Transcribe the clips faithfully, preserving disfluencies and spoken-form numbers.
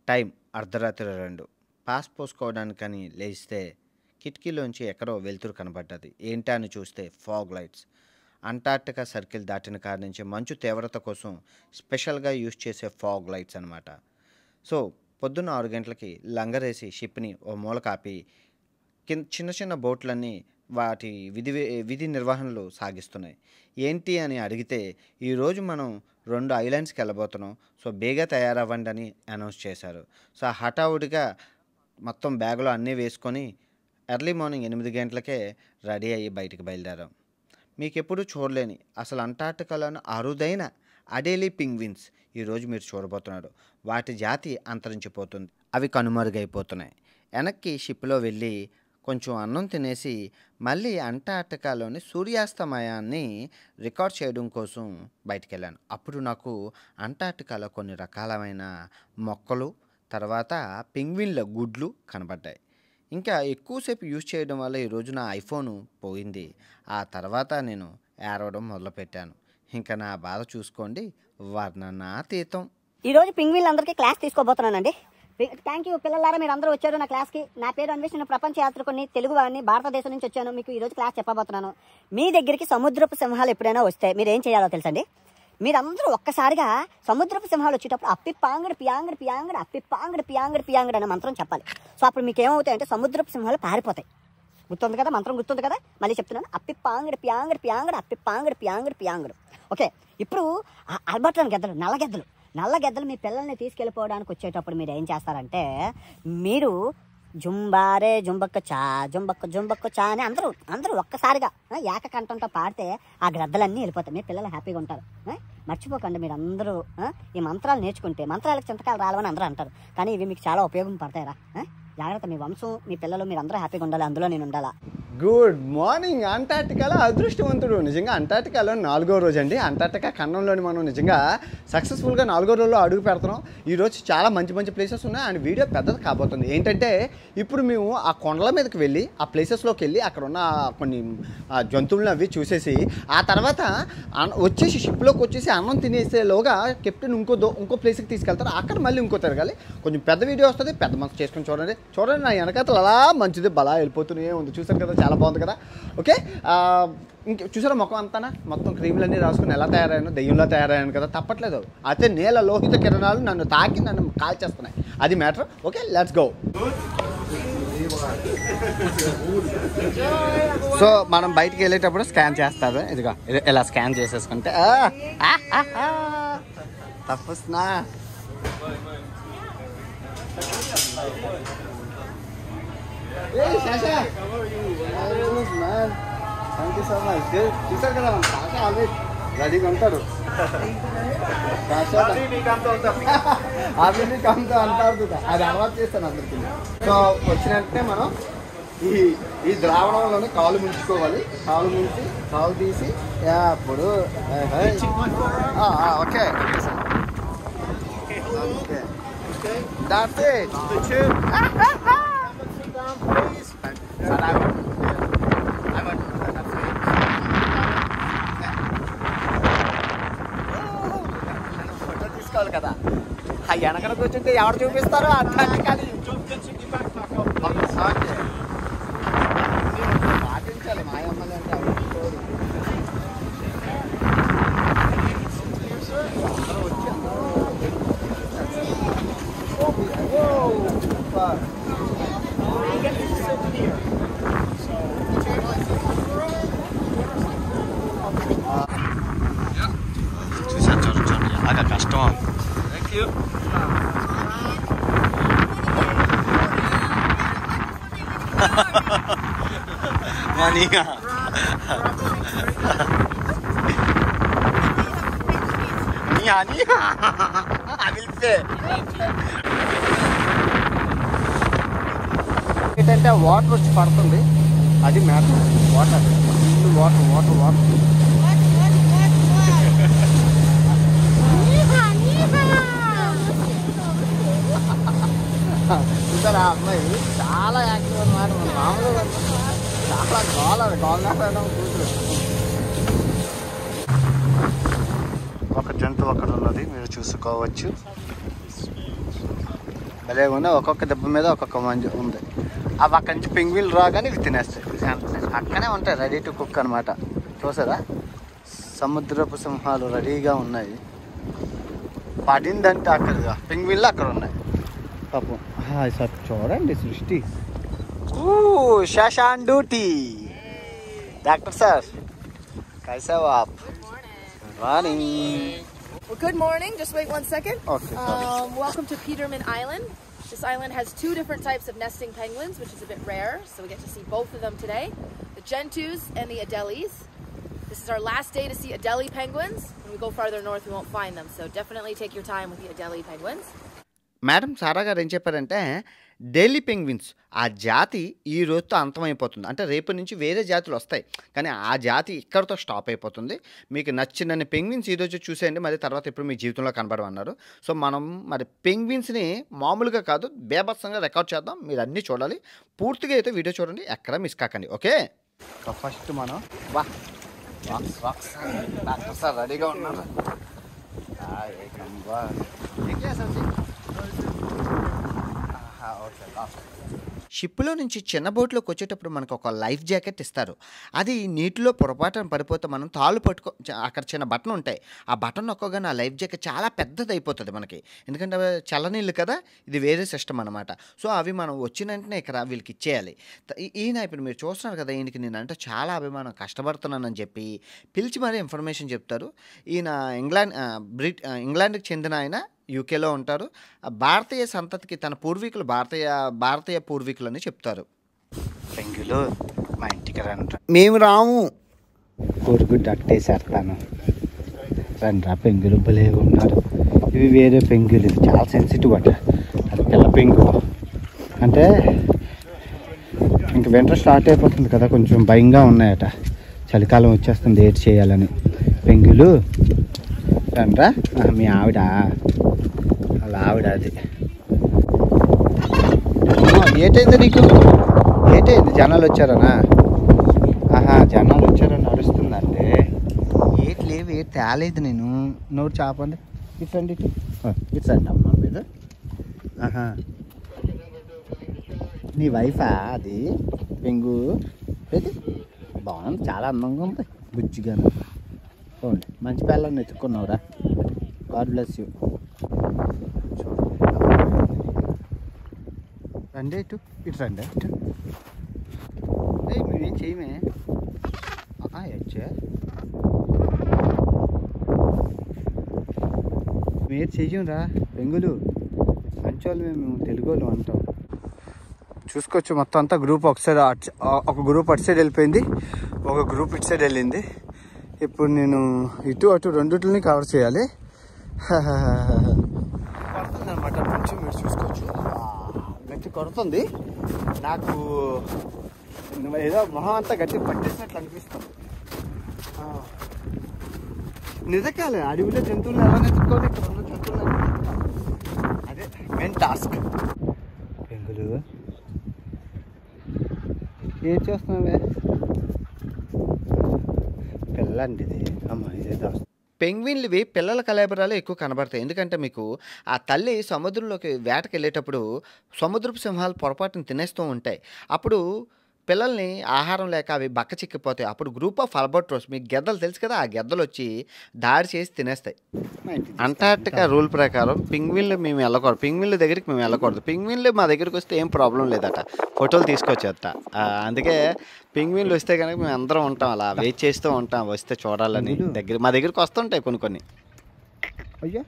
Time అర్ధరాత్రి రెండు. Pass పోసుకోవడానికని లేస్తే కిటికీలోంచి ఎక్కడో వెలుతురు కనబడ్డది. ఏంటా అని చూస్తే ఫాగ్ లైట్స్. అంటార్క్టికా సర్కిల్ దాటిన కాడ నుంచి మంచు తీవ్రత కోసం స్పెషల్గా యూజ్ చేసే ఫాగ్ లైట్స్ అనమాట. సో పొద్దున్న ఆరు గంటలకి లంగరేసి షిప్ని ఓ మూల కాపి కింద చిన్న చిన్న బోట్లన్నీ వాటి విధి విధి నిర్వహణలు సాగిస్తున్నాయి. ఏంటి అని అడిగితే ఈరోజు మనం రెండు ఐలాండ్స్కి వెళ్ళబోతున్నాం, సో బేగా తయారవ్వండి అని అనౌన్స్ చేశారు. సో హఠావుడిగా మొత్తం బ్యాగులో అన్నీ వేసుకొని ఎర్లీ మార్నింగ్ ఎనిమిది గంటలకే రెడీ అయ్యి బయటికి బయలుదేరాం. మీకు ఎప్పుడు చూడలేని అసలు అంటార్క్టికాలోని అరుదైన అడేలీ పింగ్విన్స్ ఈరోజు మీరు చూడబోతున్నారు. వాటి జాతి అంతరించిపోతుంది, అవి కనుమరుగైపోతున్నాయి. వెనక్కి షిప్లో వెళ్ళి కొంచెం అన్నం తినేసి మళ్ళీ అంటార్క్టికాలోని సూర్యాస్తమయాన్ని రికార్డ్ చేయడం కోసం బయటికి వెళ్ళాను. అప్పుడు నాకు అంటార్క్టికాలో కొన్ని రకాలమైన మొక్కలు, తర్వాత పింగ్విన్ల గుడ్లు కనబడ్డాయి. ఇంకా ఎక్కువసేపు యూజ్ చేయడం వల్ల ఈరోజు నా ఐఫోన్ పోయింది. ఆ తర్వాత నేను ఏడవడం మొదలుపెట్టాను. ఇంకా నా బాధ చూసుకోండి, వర్ణనాతీతం. ఈరోజు పింగ్విన్లు అందరికీ క్లాస్ తీసుకోబోతున్నానండి. థ్యాంక్ యూ పిల్లలారా, మీరు అందరూ వచ్చారు నా క్లాస్కి. నా పేరు అన్వేషణ, ప్రపంచ యాత్రికుని, తెలుగు వాడిని, భారతదేశం నుంచి వచ్చాను. మీకు ఈరోజు క్లాస్ చెప్పబోతున్నాను. మీ దగ్గరికి సముద్రపు సింహాలు ఎప్పుడైనా వస్తే మీరు ఏం చేయాలో తెలుసండి. మీరందరూ ఒక్కసారిగా సముద్రపు సింహాలు వచ్చేటప్పుడు అప్పి పాంగడు పియాంగడు పియాంగడు అప్పి పాంగడు పియాంగడు పియాంగడు అనే మంత్రం చెప్పాలి. సో అప్పుడు మీకు ఏమవుతాయంటే సముద్రపు సింహాలు పారిపోతాయి. గుర్తుంది కదా, మంత్రం గుర్తుంది కదా? మళ్ళీ చెప్తున్నాను, అప్పి పాంగడు పియాంగడు పియాంగడు అప్పి పాంగడు పియాంగడు పియాంగడు. ఓకే, ఇప్పుడు అల్బర్ట్రాన్ గెద్దలు, నల్ల గెద్దలు నల్ల గెద్దలు మీ పిల్లల్ని తీసుకెళ్ళిపోవడానికి వచ్చేటప్పుడు మీరు ఏం చేస్తారంటే, మీరు జుంబారే జుంబక్క చా జుంబక్క జుంబక్క చా అని అందరూ అందరూ ఒక్కసారిగా ఏకకంఠంతో పాడితే ఆ గ్రద్దలన్నీ వెళ్ళిపోతాయి. మీ పిల్లలు హ్యాపీగా ఉంటారు. మర్చిపోకండి, మీరు అందరూ ఈ మంత్రాలు నేర్చుకుంటే మంత్రాలకు చింతకాలు రావాలని అందరూ అంటారు, కానీ ఇవి మీకు చాలా ఉపయోగం పడతాయిరా. జాగ్రత్త, మీ వంశం, మీ పిల్లలు, మీరు అందరూ హ్యాపీగా ఉండాలి, అందులో నేను ఉండాలా. Good morning. అంటార్క్టికాలో అదృష్టవంతుడు. నిజంగా అంటార్క్టికాలో నాలుగో రోజు అండి. అంటార్క్టికా ఖండంలోని మనం నిజంగా సక్సెస్ఫుల్గా నాలుగో రోజులో అడుగు పెడుతున్నాం. ఈరోజు చాలా మంచి మంచి ప్లేసెస్ ఉన్నాయి అండ్ వీడియో పెద్దది కాబోతుంది. ఏంటంటే ఇప్పుడు మేము ఆ కొండల మీదకి వెళ్ళి ఆ ప్లేసెస్లోకి వెళ్ళి అక్కడ ఉన్న కొన్ని జంతువులను అవి చూసేసి ఆ తర్వాత వచ్చేసి షిప్లోకి వచ్చేసి అన్నం తినేసేలోగా కెప్టెన్ ఇంకో దో ఇంకో ప్లేస్కి తీసుకెళ్తారు. అక్కడ మళ్ళీ ఇంకో తిరగాలి. కొంచెం పెద్ద వీడియో వస్తుంది, పెద్ద మనసు చేసుకొని చూడండి. చూడండి నా వెనకాతలు అలా మంచిది బలా వెళ్ళిపోతూనే ఉంది. చూసారు కదా, చాలా బాగుంది కదా. ఓకే, ఇంక చూసారా ముఖం అంతానా మొత్తం క్రీములన్నీ రాసుకుని ఎలా తయారయ్యాను, దెయ్యంలా తయారయ్యాను కదా. తప్పట్లేదు, అయితే నేల లోహిత కిరణాలు నన్ను తాకి నన్ను కాల్చేస్తున్నాయి, అది matter. Okay, let's go. So మనం బయటికి వెళ్ళేటప్పుడు స్కాన్ చేస్తారు. ఇదిగో ఇలా స్కాన్ చేసేసుకుంటే తప్పొస్తున్నా. చూసారు కదా, మన కాశా ఆల్వేస్ రెడీగా ఉంటారు. అవి కంతో అంటారు, అది అలవాటు చేస్తాను అందరికీ. సో వచ్చినట్టే మనం ఈ ఈ ద్రావణంలోనే కాలు ముంచుకోవాలి. కాలు ముంచి కాలు తీసి అప్పుడు okay okay that's it. The two. Sit down, please. So I would, I would that's it. Photo తీసుకోవాలి కదా. ఆ వెనకన కూర్చుంటే ఎవరు చూపిస్తారు అంటార్క్టికాని. పాటించాలి మాయమ్మలు అంటే చూసాను చూడండి చూడండి అలాగా కష్టం. మనీగా ఏంటంటే వాటర్ వచ్చి పడుతుంది, అది matter. Water water water water చూసారా, అమ్మాయి చాలా యాక్టివ్ అన్నమాట. మామూలుగా చాలా గోల గోల కూతురు. ఒక జంతువు అక్కడ ఉన్నది మీరు చూసుకోవచ్చు. భలే ఉన్నాయి. ఒక్కొక్క దెబ్బ మీద ఒక్కొక్క మంచి ఉంది. అవి అక్కడి నుంచి పెంగ్విన్లు రాగానే ఇవి తినేస్తాయి. అక్కనే ఉంటాయి, రెడీ టు కుక్ అనమాట. చూసారా, సముద్రపు సింహాలు రెడీగా ఉన్నాయి. పడిందంటే అక్కడ పెంగ్విన్లు అక్కడ ఉన్నాయి పాపం. సార్ చూడండి సృష్టి. శశాన్ డ్యూటీ డాక్టర్ సార్ కైసా ఆప్ morning. Well, good morning. Just wait one second. Okay, sorry. Um, welcome to Peterman Island. This island has two different types of nesting penguins, which is a bit rare, so we get to see both of them today. The Gentoos and the Adelis. This is our last day to see Adelie penguins. When we go farther north, we won't find them, so definitely take your time with the Adelie penguins. Madam Sara గారు ఏం చెప్పారంటే daily penguins ఆ జాతి ఈ రోజుతో అంతమైపోతుంది. అంటే రేపు నుంచి వేరే జాతులు వస్తాయి, కానీ ఆ జాతి ఇక్కడితో స్టాప్ అయిపోతుంది. మీకు నచ్చినన్ని పెంగ్విన్స్ ఈరోజు చూసేయండి, మరి తర్వాత ఎప్పుడు మీ జీవితంలో కనబడమన్నారు. సో మనం మరి పెంగ్విన్స్ని మామూలుగా కాదు బేబత్సంగా రికార్డ్ చేద్దాం. మీరు అన్నీ చూడాలి, పూర్తిగా అయితే వీడియో చూడండి, ఎక్కడ మిస్ కాకండి. ఓకే, ఫస్ట్ మనం వా డాక్టర్ సార్ రెడీగా ఉన్నారు. షిప్లో నుంచి చిన్న బోట్లోకి వచ్చేటప్పుడు మనకు ఒక లైఫ్ జాకెట్ ఇస్తారు. అది నీటిలో పొరపాటున పడిపోతే మనం తాళ్ళు పట్టుకో, అక్కడ చిన్న బటన్ ఉంటాయి, ఆ బటన్ నొక్కగానే ఆ లైఫ్ జాకెట్ చాలా పెద్దది అయిపోతుంది మనకి. ఎందుకంటే చల్లనీళ్ళు కదా, ఇది వేరే సిస్టమ్ అనమాట. సో అవి మనం వచ్చిన వెంటనే ఇక్కడ వీళ్ళకి ఇచ్చేయాలి. ఈయన ఇప్పుడు మీరు చూస్తున్నారు కదా, ఈయనకి నేనంటే చాలా అభిమానం, కష్టపడుతున్నానని చెప్పి పిలిచి మరీ ఇన్ఫర్మేషన్ చెప్తారు. ఈయన ఇంగ్లాండ్ బ్రిట్ ఇంగ్లాండ్కి చెందిన ఆయన, యూకేలో ఉంటారు. భారతీయ సంతతికి తన పూర్వీకులు భారతీయ భారతీయ పూర్వీకులు అని చెప్తారు. పెంగులు మా ఇంటికి రండి, మేము రాము, కోరుకుంటూ అట్టేసేస్తాను. రండి రా, పెంగులు భలే ఉన్నారు. ఇవి వేరే పెంగులు, ఇది చాలా సెన్సిటివ్ అట. అది పిల్ల పెంగు అంటే ఇంక వింటర్ స్టార్ట్ అయిపోతుంది కదా, కొంచెం భయంగా ఉన్నాయట. చలికాలం వచ్చేస్తుంది, ఏడ్ చేయాలని. పెంగులు రండ్రా, మీ ఆవిడ అలా ఆవిడ అది. ఏటైంది నీకు, ఏటైంది? జనాలు వచ్చారనా? ఆహా, జనాలు వచ్చారని నడుస్తుందంటే ఏటి లేవు, ఏటి తేలేదు. నేను నోరు చాపండి, ఇట్రండి ఇటు ఇట్రండి అమ్మ మీరు. ఆహా, నీ వైఫా అది పెంగు? ఏది బాగుంది, చాలా అందంగా ఉంది, బుజ్జిగాను. చూడండి, మంచి పిల్లల్ని ఎత్తుక్కున్నావురా, గాడ్ బ్లెస్ యూ. రండి ఇటు, ఇటు రండి ఇటు. ఏ మేమేం చేయమే వచ్చా, మీరు చెయ్యంరా పెంగులు, మంచి వాళ్ళు మేము తెలుగు వాళ్ళు అంటాం. చూసుకోవచ్చు మొత్తం అంతా గ్రూప్ ఒక సైడ్, ఒక గ్రూప్ అటు సైడ్ వెళ్ళిపోయింది, ఒక గ్రూప్ ఇటు సైడ్ వెళ్ళింది. ఇప్పుడు నేను ఇటు అటు రెండుని కవర్ చేయాలి. కొడుతుంది అనమాట, కొంచెం మీరు చూసుకోవచ్చు, గట్టి కొడుతుంది. నాకు ఏదో మొహం అంతా గట్టి పట్టేసినట్లు అనిపిస్తుంది. నిజకాలే, అడవిలో జంతువులు ఎలా నెత్తుకోవాలి, ఇక్కడ ఉన్న జంతువులు అదే మెయిన్ టాస్క్. పెంగులు ఏం చేస్తున్నావే? పిల్లండి ఇది, అమ్మ ఇదేదో. పెంగ్విన్లు ఇవి పిల్లల కలేబరాలు ఎక్కువ కనబడతాయి. ఎందుకంటే మీకు ఆ తల్లి సముద్రంలోకి వేటకి వెళ్ళేటప్పుడు సముద్రపు సింహాలు పొరపాటును తినేస్తూ ఉంటాయి. అప్పుడు పిల్లల్ని ఆహారం లేక అవి బక్క చిక్కిపోతాయి. అప్పుడు గ్రూప్ ఆఫ్ అల్బర్ట్రోస్, మీకు గెద్దలు తెలుసు కదా, ఆ గెద్దలు వచ్చి దాడి చేసి తినేస్తాయి. అంటార్టికా రూల్ ప్రకారం పింగ్విన్లు మేము వెళ్ళకూడదు, పింగ్విన్ల దగ్గరికి మేము వెళ్ళకూడదు. పింగ్విన్లు మా దగ్గరికి వస్తే ఏం ప్రాబ్లం లేదట, ఫోటోలు తీసుకొచ్చేట. అందుకే పింగ్విన్లు వస్తే కనుక మేము అందరం ఉంటాం, అలా వెయిట్ చేస్తూ ఉంటాం, వస్తే చూడాలని. దగ్గర మా దగ్గరికి వస్తుంటాయి కొన్ని కొన్ని. అయ్యా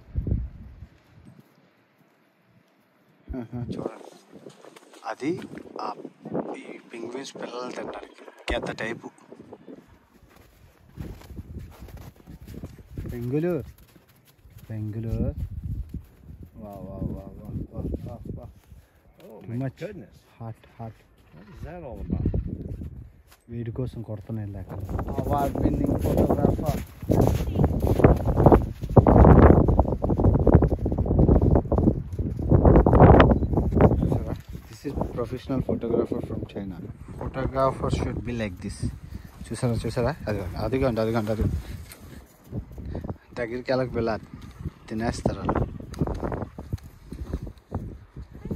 చూడండి, అది ఈ పింగ్విన్స్ పిల్లలు తింటారు, గెద్ద టైపు. పెంగులు పెంగులు వా వా వా వా వా వా వా. Too much hot hot. What is that all about? వీడి కోసం కొడుతున్నాయి లేక. Award winning photographer. This is professional photographer from China. Photographer should be like this. చూసారా చూసారా, అది అదిగోండి అదిగోండి అది దగ్గరికి వెళ్ళక వెళ్ళాలి, తినేస్తారు వాళ్ళు.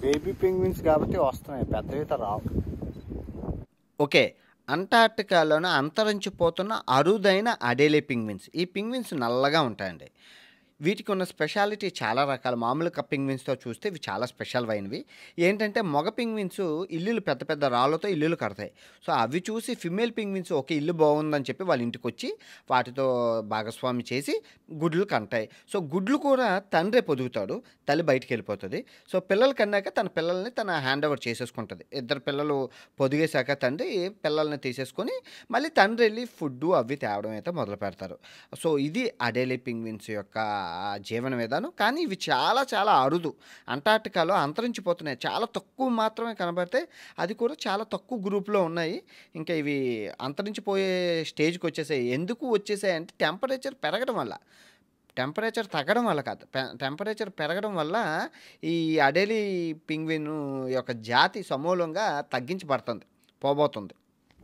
బేబీ పెంగ్విన్స్ కాబట్టి వస్తున్నాయి, పెద్దవిత రావు. ఓకే, అంటార్టికాలోనే అంతరించిపోతున్న అరుదైన అడేలే పింగ్విన్స్. ఈ పింగ్విన్స్ నల్లగా ఉంటాయండి. వీటికి ఉన్న స్పెషాలిటీ చాలా రకాల. మామూలుగా పింగ్విన్స్తో చూస్తే ఇవి చాలా స్పెషల్ అయినవి. ఏంటంటే మగ పింగ్విన్స్ ఇల్లులు పెద్ద పెద్ద రాళ్ళతో ఇల్లులు కడతాయి. సో అవి చూసి ఫిమేల్ పింగ్విన్స్ ఒక ఇల్లు బాగుందని చెప్పి వాళ్ళ ఇంటికి వచ్చి వాటితో భాగస్వామి చేసి గుడ్లు కంటాయి. సో గుడ్లు కూడా తండ్రే పొదుగుతాడు, తల్లి బయటికి వెళ్ళిపోతుంది. సో పిల్లలు కన్నాక తన పిల్లల్ని తన హ్యాండ్ ఓవర్ చేసేసుకుంటుంది. ఇద్దరు పిల్లలు పొదిగేశాక తండ్రి పిల్లల్ని తీసేసుకొని మళ్ళీ తండ్రి వెళ్ళి ఫుడ్ అవి తేవడం అయితే మొదలు పెడతారు. సో ఇది అడేలే పింగ్విన్స్ యొక్క జీవన విధానం. కానీ ఇవి చాలా చాలా అరుదు. అంటార్టికాలో అంతరించిపోతున్నాయి, చాలా తక్కువ మాత్రమే కనబడతాయి. అది కూడా చాలా తక్కువ గ్రూప్లో ఉన్నాయి. ఇంకా ఇవి అంతరించిపోయే స్టేజ్కి వచ్చేసాయి. ఎందుకు వచ్చేసాయి అంటే టెంపరేచర్ పెరగడం వల్ల, టెంపరేచర్ తగ్గడం వల్ల కాదు, టెంపరేచర్ పెరగడం వల్ల ఈ అడేలీ పింగ్విన్ యొక్క జాతి సమూలంగా తగ్గించబడుతుంది, పోబోతుంది.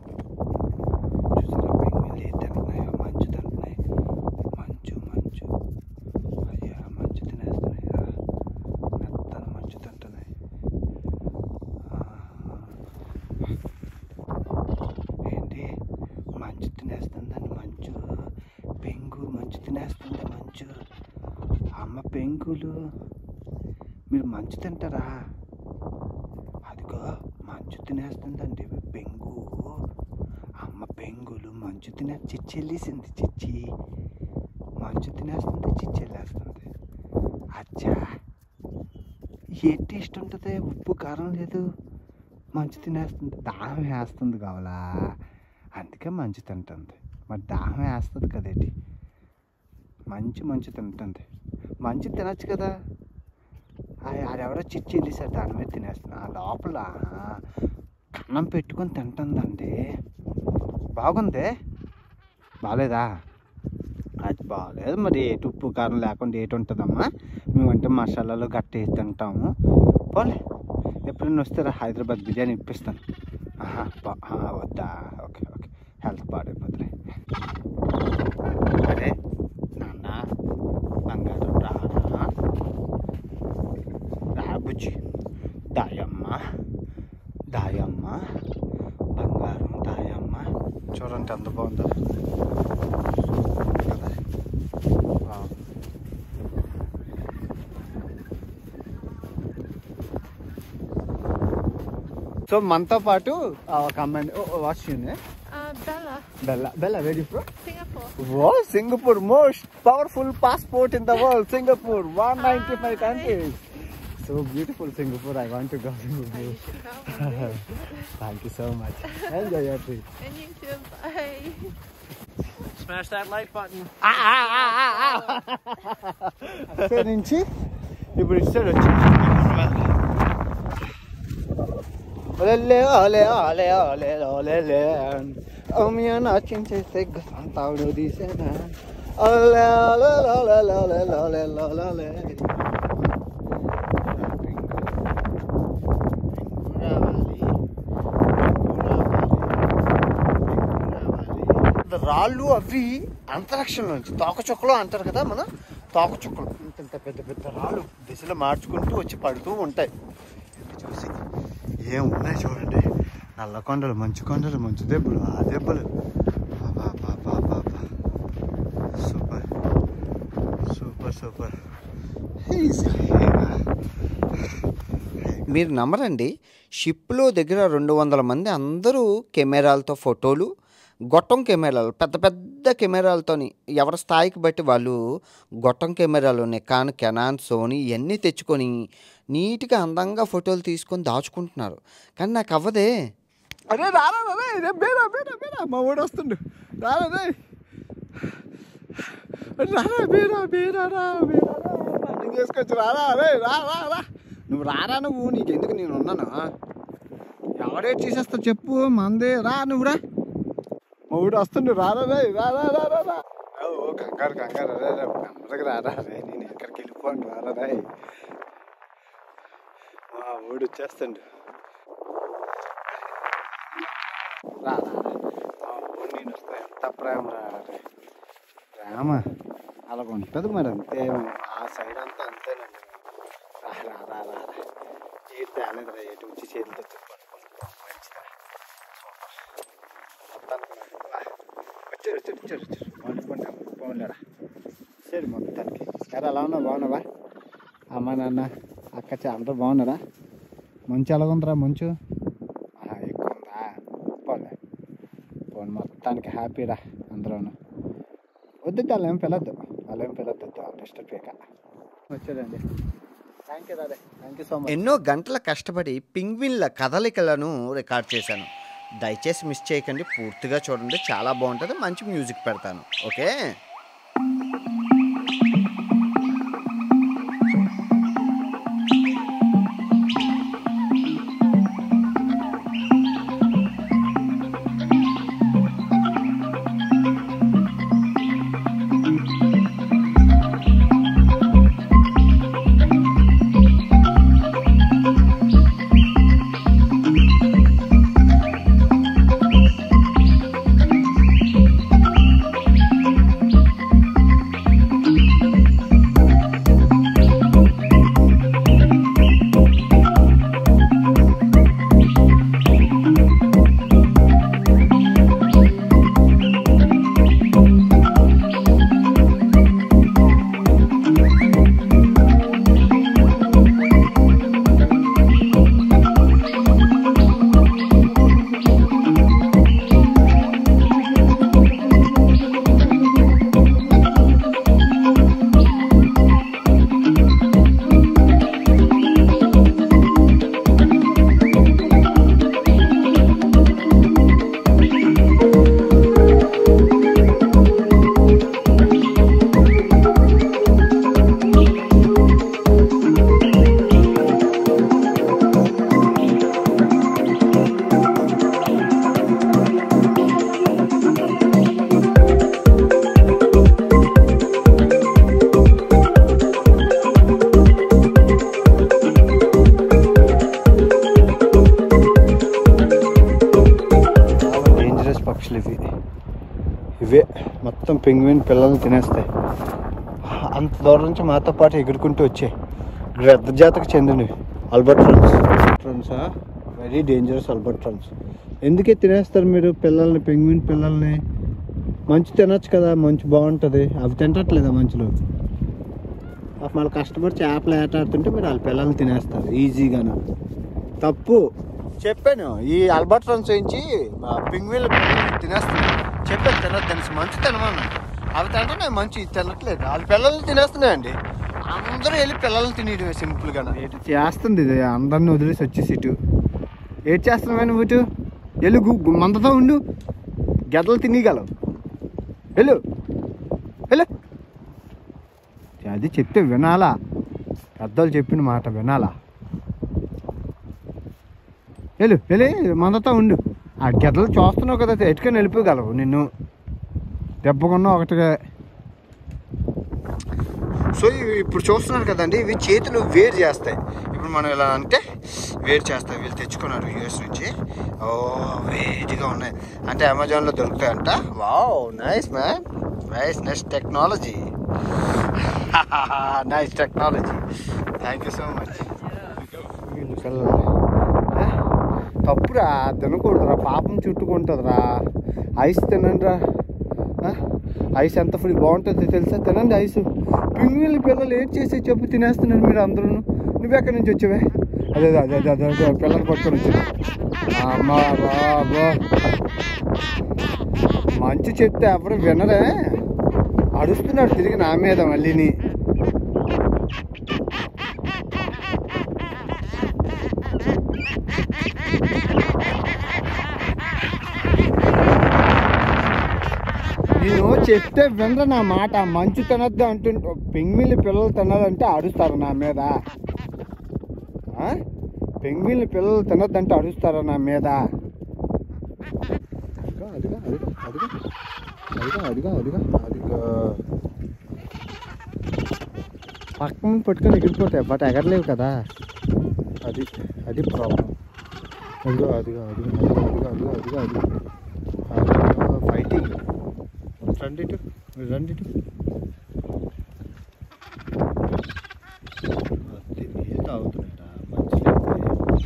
మంచు తినేస్తుందండి, మంచు పెంగు మంచు తినేస్తుంది. మంచు అమ్మ పెంగులు, మీరు మంచు తింటారా? అదిగో మంచు తినేస్తుందండి పెంగు. అమ్మ పెంగులు మంచు తినే చిచ్చి వెళ్ళేసింది. చిచ్చి మంచు తినేస్తుంది, చిచ్చి వెళ్ళేస్తుంది. అచ్చా, ఏ టేస్ట్ ఉంటుంది? ఉప్పు కారం లేదు, మంచు తినేస్తుంది. దాహం వేస్తుంది కావాలా, అందుకే మంచు తింటుంది. మరి దాహం వేస్తుంది కదేటి, మంచి మంచు తింటుంది. మంచు తినచ్చు కదా, ఆడెవడో చిచ్చి వెళ్ళేసారు దాని మీద తినేస్తుంది. ఆ లోపల కన్నం పెట్టుకొని తింటుందండి. బాగుంది, బాగాలేదా? అది బాగాలేదు. మరి ఏటు ఉప్పు కారం లేకుండా ఏటు ఉంటుందమ్మా? మేమంటే మసాలాలు గట్టి వేసి తింటాము. పోలే, ఎప్పుడైనా వస్తారా హైదరాబాద్ బిర్యానీ ఇప్పిస్తాను. వద్దా? ఓకే ఓకే, హెల్త్ పాడైపోతుంది. అరే నాన్న బంగారం రారా, రాబుజ్జి, దాయమ్మ దాయమ్మ, బంగారం దాయమ్మ. చూడండి ఎంత బాగుందో కదా. సో మనతో పాటు ఒక అమ్మాయి, what's your name? Uh, Bella, Bella. Bella, where are you from? Singapore. Wow, Singapore, most powerful passport in the world. Singapore, one hundred ninety-five Hi. countries. So beautiful Singapore. I want to go to Singapore. You should come one day. Thank you so much. Enjoy your trip. And you too. Bye. Smash that like button. అక్కడి నుంచి ఇప్పుడు ఇస్తాడు వచ్చి ఓలే ఓలే ఓలే ఓలే ఓలే అమ్మియా నాచించేస్తే అంతాడు తీసేనా ఓలే ఓలే ఓలే ఓలే ఓలే ఓలే. రాళ్ళు అవి అంతరిక్షంలో నుంచి తోకచుక్కలు అంటారు కదా, మన తోకచుక్కలు ఇంత పెద్ద పెద్ద రాళ్ళు దిశలో మార్చుకుంటూ వచ్చి పడుతూ ఉంటాయి. చూసి ఏం ఉన్నాయి చూడండి, నల్ల కొండలు, మంచు కొండలు, మంచు దెబ్బలు, ఆ దెబ్బలు. Super super super. మీరు నమ్మరండి, షిప్లో దగ్గర రెండు వందల మంది అందరూ కెమెరాలతో ఫోటోలు, గొట్టం కెమెరాలు, పెద్ద పెద్ద కెమెరాలతోని ఎవరి స్థాయికి బట్టి వాళ్ళు గొట్టం కెమెరాలు, నికాన్, కెనాన్, సోనీ ఇవన్నీ తెచ్చుకొని నీట్గా అందంగా ఫోటోలు తీసుకొని దాచుకుంటున్నారు. కానీ నాకు అవ్వదే. అరే రారా రే, బేరా బేరా బేరా, మా ఊడు వస్తుండు. రారా రే, రారా బేరా బేరా రా బేరా రన్నింగ్ చేసుకొచ్చి రారా రే, రా రా రా. నువ్వు రారా, నువ్వు నీకెందుకు, నేను ఉన్నాను. ఎవడేట్ చేసేస్తా చెప్పు, మందే రా, నువ్వు రా. మా ఊడు వస్తుండు, రారా రే, రారా రా రా రా. ఓ కంగారు కంగారు, రే రే నెమ్మదిగా రారా రే, నేను ఎక్కడికి వెళ్ళిపోను, రారా రే. మా ఊడు వచ్చేస్తుండు, రారా నేను వస్తా. ఎంత ప్రేమ రారా రే, ప్రేమ అలా ఉంటుంది మరి, అంతే. ఆ సైడ్ అంతా అంతేనండి. రా రా రా రా, తేలేదురా ఎటు వచ్చి చేతులతో మంచిదా వచ్చారు వచ్చారు వచ్చారు వచ్చారు వండుకుంటాం బాగున్నారా సరే మొత్తానికి సరే ఎలా ఉన్నావు బాగున్నావా అమ్మ నాన్న అక్క చా అందరూ బాగున్నారా మంచు ఎలాగుందిరా మంచు ఎక్కువ ఉందా పోలే పోను మొత్తానికి హ్యాపీరా అందరూను వద్దు వాళ్ళు ఏం పిల్లద్దు వాళ్ళు ఏం పిల్లద్దు డిస్టర్బ్ చేయక వచ్చారండి థ్యాంక్ యూ రాదే థ్యాంక్ యూ సో మచ్. ఎన్నో గంటల కష్టపడి పింగ్విన్ల కదలికలను రికార్డ్ చేశాను. దయచేసి మిస్ చేయకండి, పూర్తిగా చూడండి, చాలా బాగుంటుంది. మంచి మ్యూజిక్ పెడతాను. ఓకే. ఇవే మొత్తం పెంగ్విన్ పిల్లల్ని తినేస్తాయి. అంత దూరం నుంచి మాతో పాటు ఎగురుకుంటూ వచ్చాయి. గ్రద్ద జాతకు చెందినవి ఆల్బర్ట్రాన్స్. ట్రాన్సా వెరీ డేంజరస్ ఆల్బర్ట్రాన్స్. ఎందుకే తినేస్తారు మీరు పిల్లల్ని, పెంగ్విన్ పిల్లల్ని? మంచు తినచ్చు కదా, మంచు బాగుంటుంది. అవి తినట్లేదా మంచులో? మళ్ళీ కష్టపడి చేపలు ఏటాడుతుంటే మీరు వాళ్ళ పిల్లల్ని తినేస్తారు ఈజీగాను. తప్పు చెప్పాను. ఈ ఆల్బర్ట్రాన్స్ నుంచి పెంగ్విన్ల పిల్లల్ని తినేస్తున్నాయి. చెప్పాను తినద్దని, మంచు తినమన్నా. అవి తింటే మంచి తినట్లేదు, వాళ్ళ పిల్లల్ని తినేస్తున్నాయండి. అందరూ వెళ్ళి పిల్లల్ని తినేయడమే సింపుల్గా. ఏటి చేస్తుంది ఇది, అందరిని వదిలేసి వచ్చేసి ఇటు ఏటి చేస్తున్నావా నువ్వు? ఇటు వెళ్ళు, మందతో ఉండు, గెదలు తినేయగలవు. వెళ్ళు వెళ్ళు. అది చెప్తే వినాలా? పెద్దలు చెప్పిన మాట వినాలా? వెళ్ళు వెళ్ళి మందతో ఉండు. ఆ గెదలు చూస్తున్నావు కదా, ఎటుకని వెళ్ళిపోగలవు. నిన్ను దెబ్బకున్నా ఒకటిగా. సో ఇవి ఇప్పుడు చూస్తున్నారు కదండి, ఇవి చేతులు వేరు చేస్తాయి. ఇప్పుడు మనం ఇలా అంటే వేరు చేస్తాయి. వీళ్ళు తెచ్చుకున్నారు యూఎస్ నుంచి. ఓ వేడిగా ఉన్నాయి అంటే అమెజాన్లో దొరుకుతాయంట. Wow, nice man, nice nice technology, nice technology. Thank you so much. తప్పురా, తినకూడదురా, పాపం చుట్టుకుంటుందిరా. ఐస్ తినండి రా. ఐస్ ఎంత ఫుల్ బాగుంటుంది తెలుసా? తినండి ఐస్. పింగ్విన్ల పిల్లలు ఏం చేసి చెప్పు తినేస్తున్నారు మీరు అందరూ. నువ్వెక్కడి నుంచి వచ్చావే? అదే అదే అదే అదే పిల్లలు పట్టుకొని వచ్చాను. అమ్మా బాబా, మంచి చెప్తే ఎవరు వినరే. అడుస్తున్నాడు తిరిగి నా మీద మళ్ళీని. నేను చెప్తే వినరా నా మాట. మంచు తినద్దు అంటుంటే పెంగ్విన్ల పిల్లలు తినాలంటే అడుస్తారు నా మీద. పెంగ్విన్ల పిల్లలు తినద్దంటే అడుస్తారా నా మీద? అదిగా అదిగా అదిగా అదిగా అదిగా అదిగా అదిగా పక్కన పట్టుకొని ఎగిరిపోతాయి, బట్ ఎగరలేవు కదా. అది అది ప్రాబ్లం. అదిగో అదిగా అదిగా అదిగా అదిగా అదిగా అదిగా అదిగా ఫైటింగ్. రండి ఇటు, రండి ఇటు. నీళ్ళు తాగుతున్నాయట మంచి.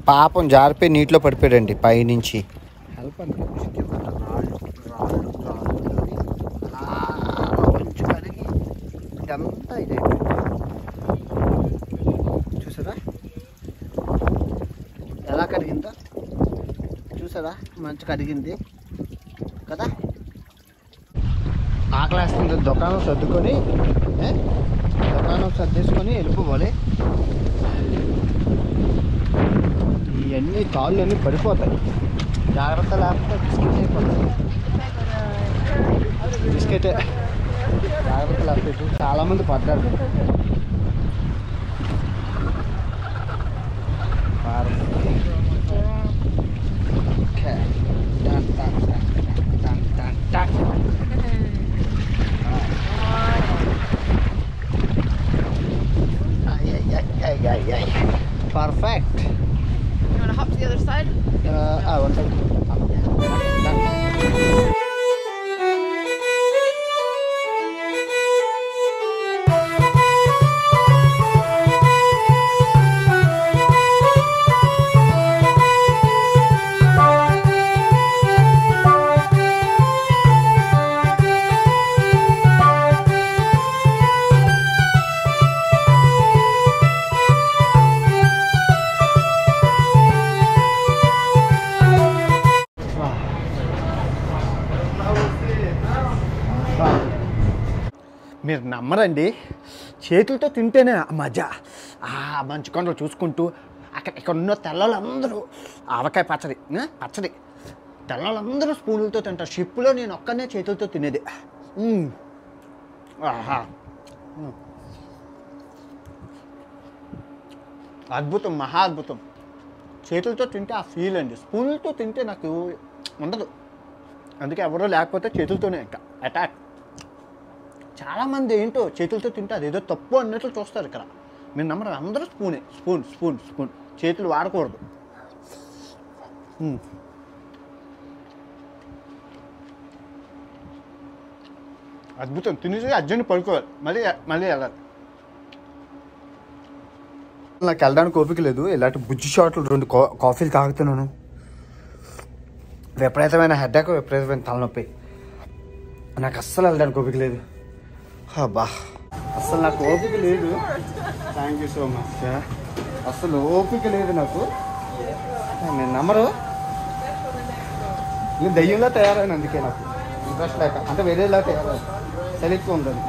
పాపం జారిపోయి నీటిలో పడిపోయాడండి పైనుంచి. హెల్ప్ అండి రాళ్ళు రాళ్ళు రాళ్ళు అలా కొంచెం కడిగి ఇదంతా ఇదే చూసారా ఎలా కడిగిందో చూసారా, మంచి కడిగింది కదా. ఆకలేస్తుంది, దుకాణం సర్దుకొని దుకాణం సర్దేసుకొని వెళ్ళిపోవాలి. ఇవన్నీ కాళ్ళు అన్నీ పడిపోతాయి, జాగ్రత్త లేకపోతే బిస్కెట్ అయిపోతాయి. బిస్కెటే జాగ్రత్త లేకపోతే చాలామంది పడ్డారు. Perfect. You want to hop to the other side? Uh, I want to. మీరు నమ్మరండి, చేతులతో తింటేనే మజా. ఆ మంచు కొండలు చూసుకుంటూ అక్కడ ఇక్కడ ఉన్న తెల్లలందరూ ఆవకాయ పచ్చడి పచ్చడి తెల్లలందరూ స్పూన్లతో తింటారు. షిప్లో నేను ఒక్కనే చేతులతో తినేది. ఆహా అద్భుతం, మహా అద్భుతం. చేతులతో తింటే ఆ ఫీల్ అండి, స్పూన్లతో తింటే నాకు ఉండదు. అందుకే ఎవరో లేకపోతే చేతులతోనే ఇంకా అటాక్. చాలామంది ఏంటో చేతులతో తింటే అదేదో తప్పు అన్నట్లు చూస్తారు. ఇక్కడ మీరు నమ్మరు, అందరూ స్పూనే, స్పూన్ స్పూన్ స్పూన్, చేతులు వాడకూడదు. అద్భుతం. తినేసి అర్జెంట్ పడుకోవాలి, మళ్ళీ మళ్ళీ వెళ్ళాలి. నాకు వెళ్ళడానికి ఓపిక లేదు. ఇలాంటి బుజ్జి షాట్లు రెండు కాఫీలు తాగుతున్నాను. విపరీతమైన హెడ్ఏక్, విపరీతమైన తలనొప్పి. నాకు అస్సలు వెళ్ళడానికి ఓపిక లేదు. అబ్బా అస్సలు నాకు ఓపిక లేదు. Thank you so much. అస్సలు ఓపిక లేదు నాకు. నేను నమ్మరు, నేను దయ్యంలో తయారైన, అందుకే నాకు ఇంట్రెస్ట్ లేక, అంటే వేరేలా తయారైన, చలి ఎక్కువ ఉంటుంది.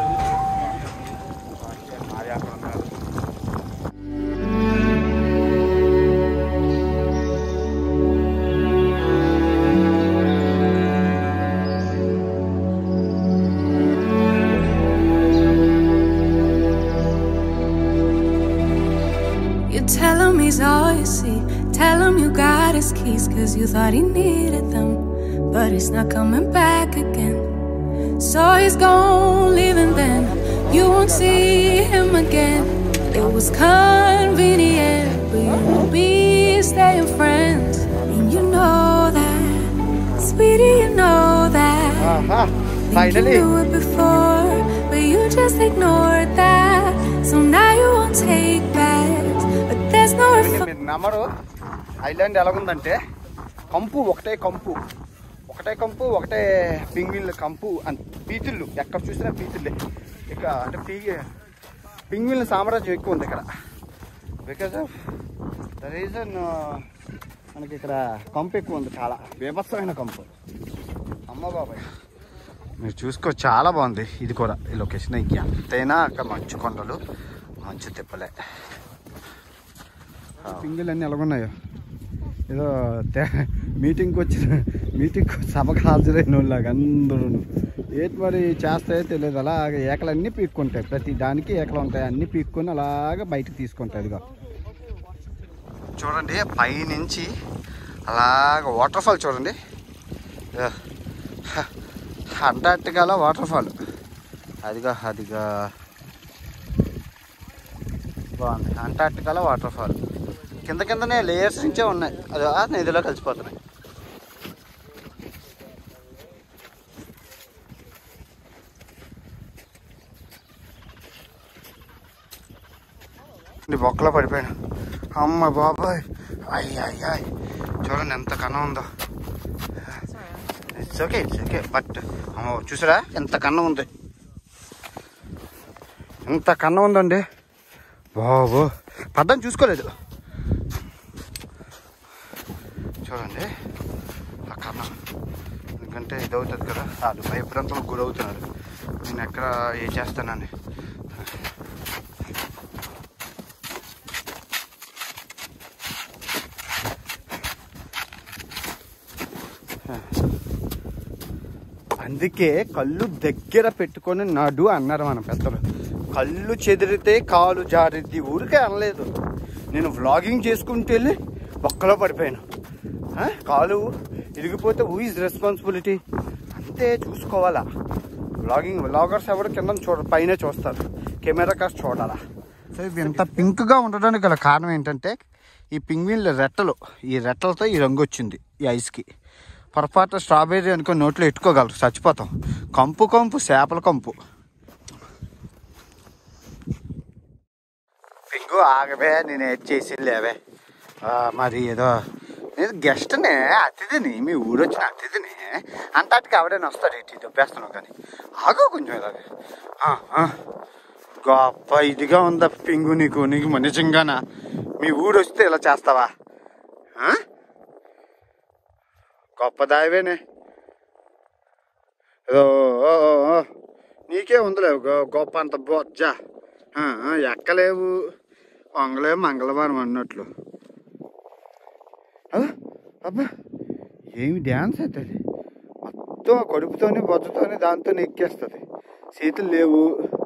Tell him he's all you see. Tell him you got his keys, cause you thought he needed them, but he's not coming back again. So he's gone, leaving then. You won't see him again. It was convenient, but you will be staying friends. And you know that, sweetie, you know that. Aha, Think you knew it before, but you just ignored that. So now you won't take back. మీరు నమ్మరు, island ఎలాగుందంటే కంపు, ఒకటే కంపు, ఒకటే కంపు, ఒకటే పింగ్విన్ల కంపు, and పీతుళ్ళు ఎక్కడ చూసినా పీతుళ్ళే. ఇక అంటే పీ పింగ్విన్ల సామ్రాజ్యం ఎక్కువ ఉంది ఇక్కడ. బికాజ్ ఆఫ్ ద రీజన్ మనకి ఇక్కడ కంపు ఎక్కువ ఉంది, చాలా బీభత్సమైన కంపు. అమ్మ బాబాయ్ మీరు చూసుకో, చాలా బాగుంది ఇది కూడా. ఈ లొకేషన్ ఎంతైనా అక్కడ మంచు కొండలు, మంచు తిప్పలే. పింగులు అన్నీ ఎలాగున్నాయో, ఏదో మీటింగ్కి వచ్చిన మీటింగ్కి సభకు హాజరైన వాళ్ళలాగా అందరూ ఏంటి మరి చేస్తాయో తెలియదు. అలాగే ఏకలన్నీ పీక్కుంటాయి, ప్రతి దానికి ఏకలు ఉంటాయి, అన్నీ పీక్కొని అలాగా బయటకు తీసుకుంటాయి. ఇదిగో చూడండి, పైనుంచి అలాగ వాటర్ ఫాల్ చూడండి, అంటార్టికాలో వాటర్ ఫాల్. అదిగా అదిగా బాగుంది, అంటార్టికాలో వాటర్ ఫాల్. కింద కిందనే లేయర్స్ నుంచే ఉన్నాయి, అది ఆ నదిలో కలిసిపోతున్నాయి. బొక్కలో పడిపోయాను. అమ్మ బాబాయ్, అయ్య అయ్య చూడండి ఎంత కన్నం ఉందో. It's okay it's okay but చూసారా ఎంత కన్నం ఉంది, ఎంత కన్నం ఉందండి బాబు. పడ్డం చూసుకోలేదు చూడండి ఆ కన్నం, ఎందుకంటే ఇది అవుతుంది కదా, వాళ్ళు భయప్రాంతాలకు గురవుతున్నారు. నేను ఎక్కడ ఏ చేస్తానని అందుకే కళ్ళు దగ్గర పెట్టుకొని నడు అన్నారు మన పెద్దలు. కళ్ళు చెదిరితే కాలు జారిద్ది ఊరికే అనలేదు. నేను వ్లాగింగ్ చేసుకుంటూ వెళ్ళి ఒక్కలో పడిపోయాను. కాలు ఇరిగిపోతే హూ ఈజ్ రెస్పాన్సిబిలిటీ, అంతే చూసుకోవాలా. వ్లాగింగ్ వ్లాగర్స్ ఎవరు కింద చూడ పైన చూస్తారు, కెమెరా కాస్ట్ చూడాలా. సో ఇవి ఇంత పింక్గా ఉండడానికి గల కారణం ఏంటంటే ఈ పింగ్విన్ల రెట్టలు, ఈ రెట్టలతో ఈ రంగు వచ్చింది ఈ ఐస్కి. పొరపాటు స్ట్రాబెర్రీ అనుకో నోట్లో ఎట్టుకోగలరు, చచ్చిపోతాం. కంపు కంపు చేపల కంపు. పింగు ఆగవే, నేను ఏది చేసి లేవే. మరి ఏదో నేను గెస్ట్నే, అతిథిని, మీ ఊరు వచ్చిన అతిథిని. అంతటికి ఎవడైనా వస్తాడు ఇటు దొబ్బేస్తున్నావు కానీ ఆగో కొంచెం ఇలాగే. గొప్ప ఇదిగా ఉందా పింగు నీకు, నీకు నిజంగానా? మీ ఊరు వస్తే ఇలా చేస్తావా? గొప్ప దాయవేనే ఏదో నీకే ఉందిలేవు గొప్ప అంత బొజ్జ. ఎక్కలేవు, వంగలేవు మంగళవారం అన్నట్లు. అబ్బా ఏమి డ్యాన్స్ అవుతుంది, మొత్తం కడుపుతోనే బొజ్జతోనే దాంతోనే ఎక్కేస్తుంది. సీట్లు లేవు.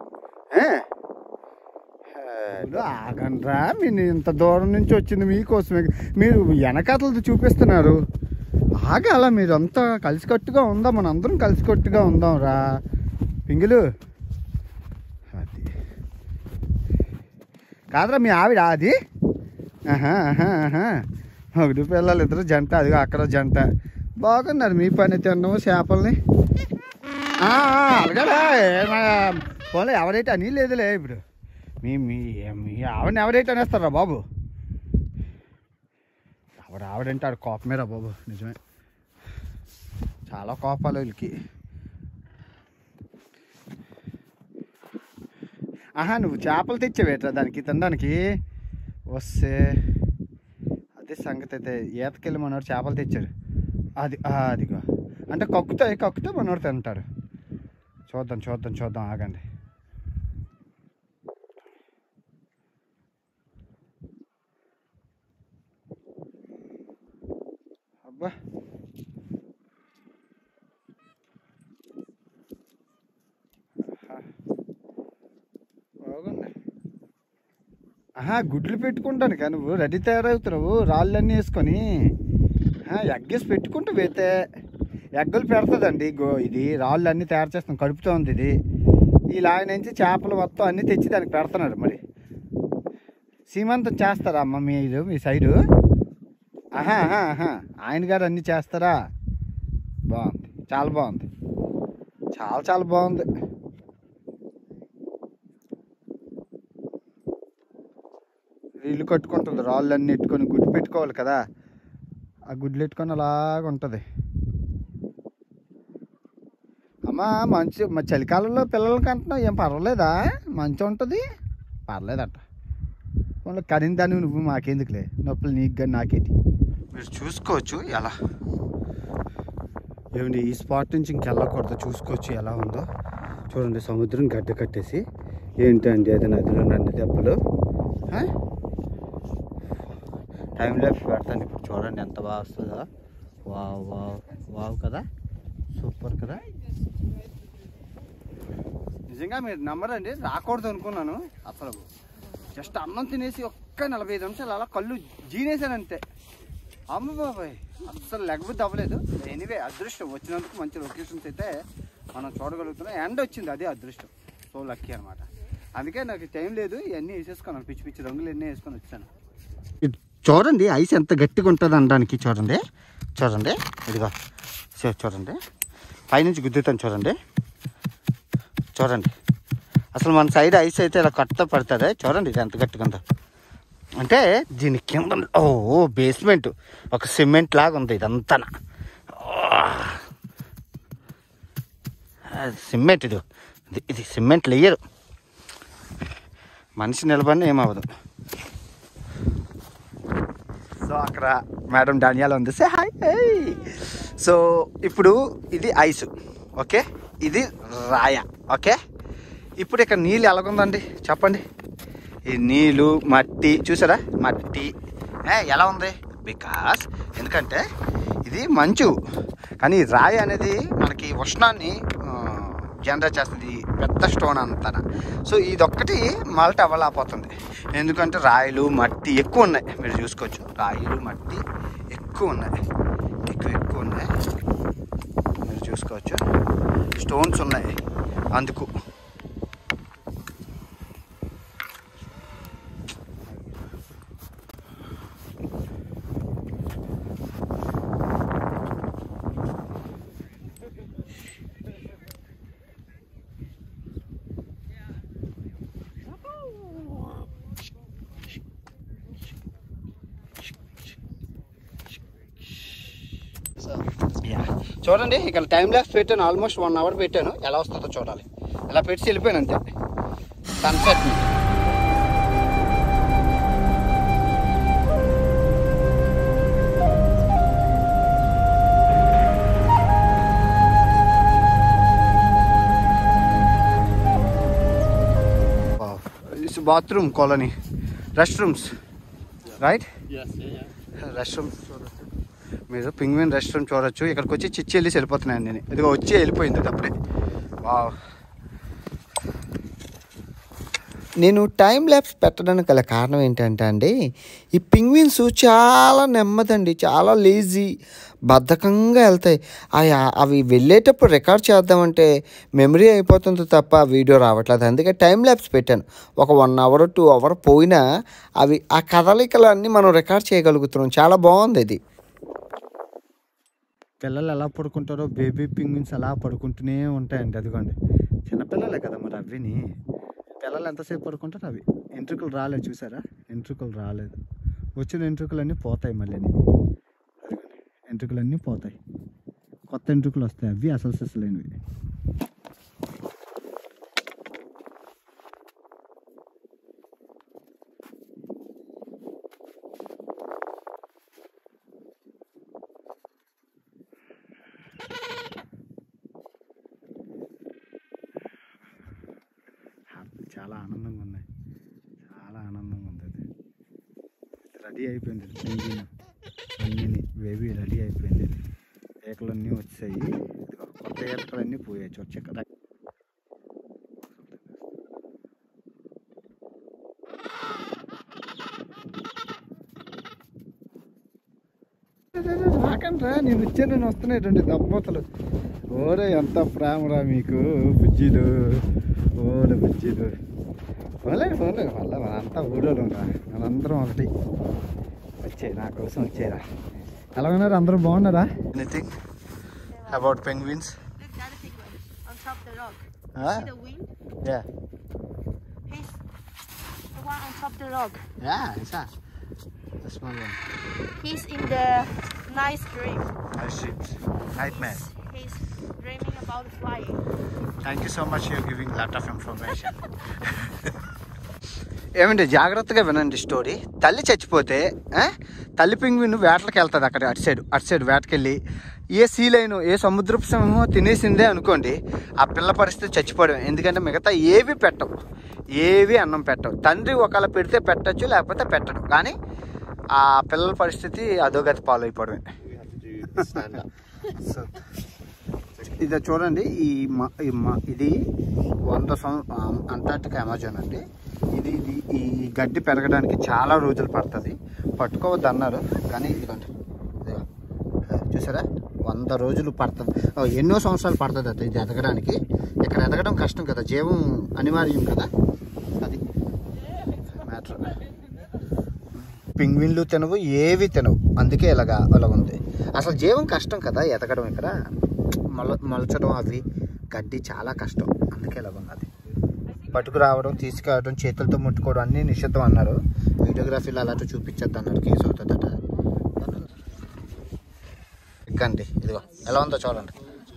ఆగండ్రా, మీరు ఇంత దూరం నుంచి వచ్చింది మీకోసమే. మీరు వెనకాతలతో చూపిస్తున్నారు. ఆగాల, మీరు అంతా కలిసికట్టుగా ఉందాం, మన అందరం కలిసికట్టుగా ఉందాం రా పింగులు. అది కాదురా మీ ఆవిడ అది. ఒకటి పిల్లలు ఇద్దరు జంట, అదిగో అక్కడ జంట. బాగున్నారు మీ పని తిన్నాము చేపల్ని. అడగలే పోలే, ఎవరైతే అని లేదులే. ఇప్పుడు మీ మీ మీ ఆవిడని ఎవరైతే అనేస్తారా బాబు? ఆవిడ ఆవిడంటే ఆవిడ కోపమేరా బాబు, నిజమే. చాలా కోపాలు వీళ్ళకి. ఆహా నువ్వు చేపలు తెచ్చావేట్రా దానికి తినడానికి వస్తే? అదే సంగతి. అయితే ఈతకెళ్ళి మనోడు చేపలు తెచ్చారు. అది అదిగో అంటే కక్కుతాయి, కక్కుతే మనోడు తింటారు. చూద్దాం చూద్దాం చూద్దాం ఆగండి. అబ్బా బాగున్నాయి. ఆహా గుడ్లు పెట్టుకుంటాను కానీ నువ్వు రెడీ తయారవుతున్నావు రాళ్ళన్నీ వేసుకొని. ఎగ్గేసి పెట్టుకుంటూ వేతే ఎగ్గలు పెడుతుందండి. గో ఇది రాళ్ళు అన్నీ తయారు చేస్తాం, కడుపుతూ ఉంది ఇది. ఈ లాయ నుంచి చేపలు మొత్తం అన్నీ తెచ్చి దానికి పెడుతున్నారు. మరి సీమంతం చేస్తారా అమ్మ మీరు మీ సైడు? ఆహా ఆహా ఆయన గారు అన్నీ చేస్తారా? బాగుంది, చాలా బాగుంది, చాలా చాలా బాగుంది. ఇల్లు కట్టుకుంటుంది, రాళ్ళు అన్నీ ఎట్టుకొని గుడ్డు పెట్టుకోవాలి కదా, ఆ గుడ్లు ఎట్టుకొని అలాగ ఉంటుంది. అమ్మా మంచి మా చలికాలంలో పిల్లలకి అంటున్నావు, ఏం పర్వాలేదా? మంచి ఉంటుంది, పర్లేదట. కరిన దాన్ని నువ్వు మాకెందుకులే, నొప్పులు నీకు కానీ నాకేంటి. మీరు చూసుకోవచ్చు ఎలా ఏమండి ఈ స్పాట్ నుంచి ఇంకెళ్ళకూడదు. చూసుకోవచ్చు ఎలా ఉందో చూడండి. సముద్రం గడ్డ కట్టేసి ఏంటండి అది నదిలో నన్ను దెబ్బలు. టైం లైఫ్ పెడతాను ఇప్పుడు చూడండి ఎంత బాగా వస్తుందో. వావ్ వావ్ వావ్ కదా, సూపర్ కదా. నిజంగా మీరు నమ్మరండి, రాకూడదు అనుకున్నాను అసలు. జస్ట్ అన్నం తినేసి ఒక్క నలభై ఐదు నిమిషాలు అలా కళ్ళు జీనేసానంతే. అమ్మ బాబాయ్ అస్సలు లెగబుద్ధి అవ్వలేదు. ఎనీవే అదృష్టం వచ్చినందుకు మంచి లొకేషన్స్ అయితే మనం చూడగలుగుతున్నాం. ఎండ్ వచ్చింది, అదే అదృష్టం. సో లక్కీ అనమాట. అందుకే నాకు టైం లేదు, ఇవన్నీ వేసేసుకున్నాను, పిచ్చి పిచ్చి రంగులు ఎన్ని వేసుకొని వచ్చాను. చూడండి ఐస్ ఎంత గట్టిగా ఉంటుంది అనడానికి. చూడండి చూడండి ఇదిగో చూడండి, పైనుంచి గుద్దుతాను చూడండి. చూడండి అసలు మన సైడ్ ఐస్ అయితే ఇలా కట్ట పడుతుంది. చూడండి ఇది ఎంత గట్టిగా ఉందో. అంటే దీని కింద ఓ బేస్మెంట్ ఒక సిమెంట్ లాగా ఉంది ఇదంతా. సిమెంట్ ఇది ఇది సిమెంట్ లేయరు. మనిషి నిలబడిన ఏమవ్వదు. సో అక్కడ మేడం డానియాలో ఉంది. Say hi. సో ఇప్పుడు ఇది ఐసు, ఓకే, ఇది రాయ, ఓకే. ఇప్పుడు ఇక్కడ నీళ్ళు ఎలాగుందండి చెప్పండి. ఈ నీళ్ళు మట్టి చూసారా, మట్టి ఎలా ఉంది? బికాస్ ఎందుకంటే ఇది మంచు, కానీ రాయి అనేది మనకి ఉష్ణాన్ని జనరేట్ చేస్తుంది, పెద్ద స్టోన్ అంతా. సో ఇదొక్కటి మల్ట్ అవ్వలేకపోతుంది, ఎందుకంటే రాయిలు మట్టి ఎక్కువ ఉన్నాయి. మీరు చూసుకోవచ్చు, రాయిలు మట్టి ఎక్కువ ఉన్నాయి, ఎక్కువ ఎక్కువ ఉన్నాయి. మీరు చూసుకోవచ్చు, స్టోన్స్ ఉన్నాయి అందుకు. చూడండి ఇక్కడ టైం ల్యాప్స్ పెట్టాను, ఆల్మోస్ట్ వన్ అవర్ పెట్టాను. ఎలా వస్తుందో చూడాలి. ఇలా పెట్టి వెళ్ళిపోయాను అంతే. Sunset bathroom colony, rest rooms, right? Rest rooms చూడొచ్చు మీరు, పింగ్విన్ రెస్ట్ రూమ్ చూడొచ్చు. ఇక్కడికి వచ్చి చిచ్చి వెళ్ళి వెళ్ళిపోతున్నాను నేను. ఇదిగో వచ్చి వెళ్ళిపోయింది అప్పుడే. వావ్. నేను టైం ల్యాప్స్ పెట్టడానికి గల కారణం ఏంటంటే అండి, ఈ పింగ్విన్స్ చాలా నెమ్మదండి, చాలా లేజీ, బద్ధకంగా వెళ్తాయి. అవి అవి వెళ్ళేటప్పుడు రికార్డ్ చేద్దామంటే మెమరీ అయిపోతుంది తప్ప వీడియో రావట్లేదు. అందుకే టైం ల్యాప్స్ పెట్టాను. ఒక వన్ అవర్ టూ అవర్ పోయినా అవి ఆ కదలికలన్నీ మనం రికార్డ్ చేయగలుగుతున్నాం. చాలా బాగుంది ఇది. పిల్లలు ఎలా పడుకుంటారో బేబీ పింగ్విన్స్ అలా పడుకుంటూనే ఉంటాయండి. అదిగోండి చిన్నపిల్లలే కదా మరి, అవిని పిల్లలు ఎంతసేపు పడుకుంటారు. అవి ఎంట్రుకలు రాలేదు చూసారా, ఎంట్రుకలు రాలేదు. వచ్చిన ఎంట్రుకలన్నీ పోతాయి, మళ్ళీ ఎంట్రుకలన్నీ పోతాయి, కొత్త ఎంట్రుకలు వస్తాయి. అవి అసలు సిసలేనివి. చాలా ఆనందంగా ఉన్నాయి, చాలా ఆనందంగా ఉంది. అది రెడీ అయిపోయింది పెంగిన్ అన్నీ, బేబీ రెడీ అయిపోయింది. ఏకలన్నీ వచ్చాయి, కొత్త ఏకలన్నీ పోయాయి. వచ్చే కదా రాకండ్రా, నేను వచ్చాను, నేను వస్తున్నాయి రెండు దబ్బోతలు. ఓరే ఎంత ప్రేమరా మీకు బుజ్జీలు, ఓరే బుజ్జీలు. పోలేదు పోలేదు మళ్ళీ మనంతా ఊడోలు రా, మనందరం ఒకటి. వచ్చాయి నా కోసం వచ్చాయిరా. ఎలా ఉన్నారు అందరూ, బాగున్నారా? Anything about penguins? Yeah. He's the one on top of the rock. Yeah, it's a the small one. He's in the nice dream. Nice dreams. Nightmare. He's dreaming about flying. Thank you so much. You're giving a lot of information. ఏమండి జాగ్రత్తగా వినండి story. తల్లి చచ్చిపోతే తల్లి penguin వేటలకు వెళ్తుంది. అక్కడ అటు side అటు సైడ్ వేటకెళ్ళి ఏ సీ లైన్ ఏ సముద్రపు సింహం తినేసిందే అనుకోండి, ఆ పిల్ల పరిస్థితి చచ్చిపోవడం. ఎందుకంటే మిగతా ఏవి పెట్టవు, ఏవి అన్నం పెట్టవు. తండ్రి ఒకవేళ పెడితే పెట్టచ్చు, లేకపోతే పెట్టడు. కానీ ఆ పిల్లల పరిస్థితి అధోగతి పాలైపోవడమే. సో ఇది చూడండి, ఈ ఇది వంద సంవత్సరం అంటార్టికా అమెజాన్ అండి. ఇది ఇది ఈ గడ్డి పెరగడానికి చాలా రోజులు పడుతుంది. పట్టుకోవద్దు అన్నారు, కానీ ఇదిగోండి చూసారా, వంద రోజులు పడుతుంది, ఎన్నో సంవత్సరాలు పడుతుంది అది ఇది ఎదగడానికి. ఇక్కడ ఎదగడం కష్టం కదా, జీవం అనివార్యం కదా, అది మ్యాటర్. పింగ్విన్లు తినవు, ఏవి తినవు, అందుకే ఇలాగా అలా ఉంది. అసలు జీవం కష్టం కదా ఎదగడం. ఇక్కడ మొల మొలచడం అవి గడ్డి చాలా కష్టం, అందుకే ఇలా ఉంది. అది పట్టుకురావడం తీసుకురావడం చేతులతో ముట్టుకోవడం అన్నీ నిషిద్ధం అన్నారు. వీడియోగ్రఫీలో అలాంటి చూపించద్దు అన్నారు, కేసు అవుతుందట. ఎక్కండి, ఇదిగో ఎలా ఉందో చూడండి.